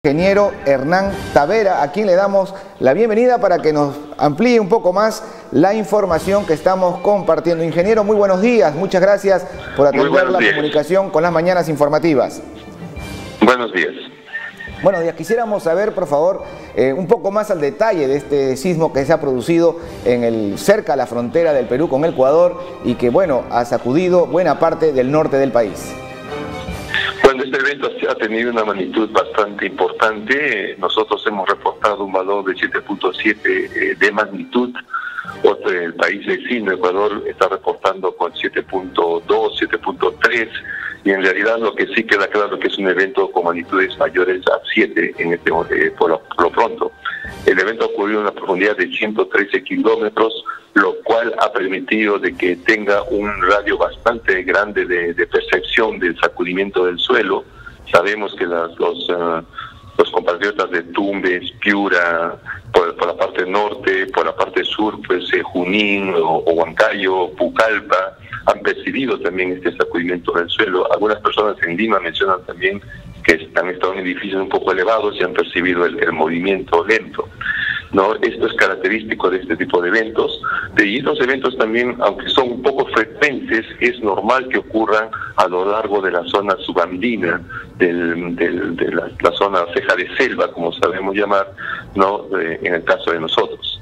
Ingeniero Hernán Tavera, a quien le damos la bienvenida para que nos amplíe un poco más la información que estamos compartiendo. Ingeniero, muy buenos días, muchas gracias por atender la comunicación con las mañanas informativas. Buenos días. Buenos días, quisiéramos saber, por favor, un poco más al detalle de este sismo que se ha producido cerca a la frontera del Perú con Ecuador y que, bueno, ha sacudido buena parte del norte del país. Bueno, este evento ha tenido una magnitud bastante importante. Nosotros hemos reportado un valor de 7.7 de magnitud. El país vecino, Ecuador, está reportando con 7.2, 7.3. Y en realidad lo que sí queda claro que es un evento con magnitudes mayores a 7 por lo pronto. El evento ocurrió a una profundidad de 113 kilómetros, lo cual ha permitido de que tenga un radio bastante grande de percepción del sacudimiento del suelo. Sabemos que los compatriotas de Tumbes, Piura, por la parte norte, por la parte sur, pues Junín o Huancayo, Pucallpa, han percibido también este sacudimiento del suelo. Algunas personas en Lima mencionan también que han estado en edificios un poco elevados y han percibido el movimiento lento, ¿no? Esto es característico de este tipo de eventos. Y los eventos también, aunque son un poco frecuentes, es normal que ocurran a lo largo de la zona subandina, de la zona ceja de selva, como sabemos llamar, ¿no? En el caso de nosotros.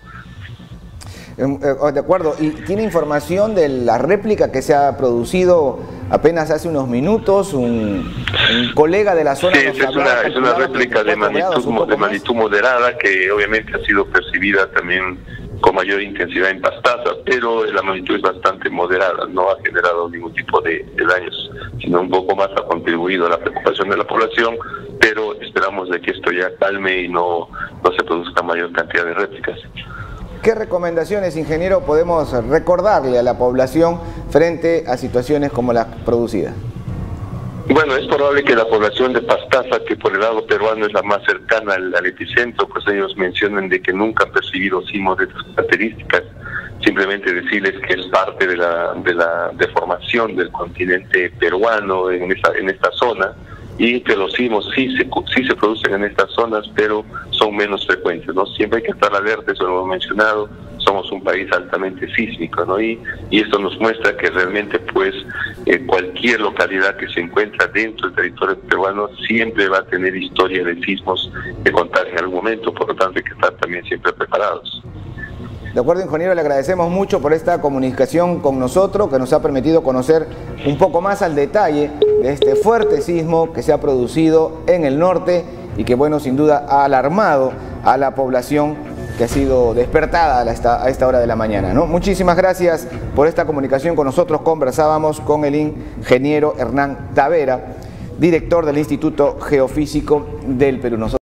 De acuerdo, ¿y tiene información de la réplica que se ha producido apenas hace unos minutos? Un colega de la zona... Sí, es una réplica de magnitud moderada que obviamente ha sido percibida también con mayor intensidad en Pastaza, pero la magnitud es bastante moderada, no ha generado ningún tipo de daños, sino un poco más ha contribuido a la preocupación de la población, pero esperamos de que esto ya calme y no se produzca mayor cantidad de réplicas. ¿Qué recomendaciones, ingeniero, podemos recordarle a la población frente a situaciones como las producidas? Bueno, es probable que la población de Pastaza, que por el lado peruano es la más cercana al epicentro, pues ellos mencionan de que nunca han percibido sismos de estas características. Simplemente decirles que es parte de la deformación del continente peruano en esta zona, y que los sismos sí se producen en estas zonas, pero son menos frecuentes, ¿no? Siempre hay que estar alerta, eso lo hemos mencionado, somos un país altamente sísmico, ¿no? Y esto nos muestra que realmente, pues, cualquier localidad que se encuentra dentro del territorio peruano siempre va a tener historia de sismos que contar en algún momento, por lo tanto hay que estar también siempre preparados. De acuerdo, ingeniero, le agradecemos mucho por esta comunicación con nosotros, que nos ha permitido conocer un poco más al detalle de este fuerte sismo que se ha producido en el norte y que, bueno, sin duda ha alarmado a la población que ha sido despertada a esta hora de la mañana, ¿no? Muchísimas gracias por esta comunicación con nosotros. Conversábamos con el ingeniero Hernán Tavera, director del Instituto Geofísico del Perú.